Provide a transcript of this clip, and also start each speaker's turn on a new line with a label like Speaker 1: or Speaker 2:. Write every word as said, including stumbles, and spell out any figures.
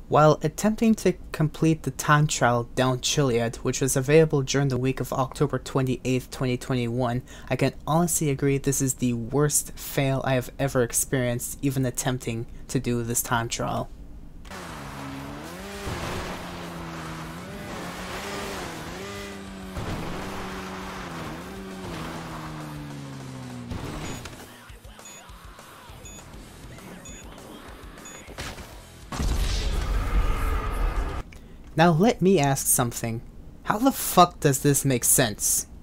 Speaker 1: While attempting to complete the time trial Down Chiliad, which was available during the week of October twenty-eighth, twenty twenty-one, I can honestly agree this is the worst fail I have ever experienced even attempting to do this time trial. Now let me ask something. How the fuck does this make sense?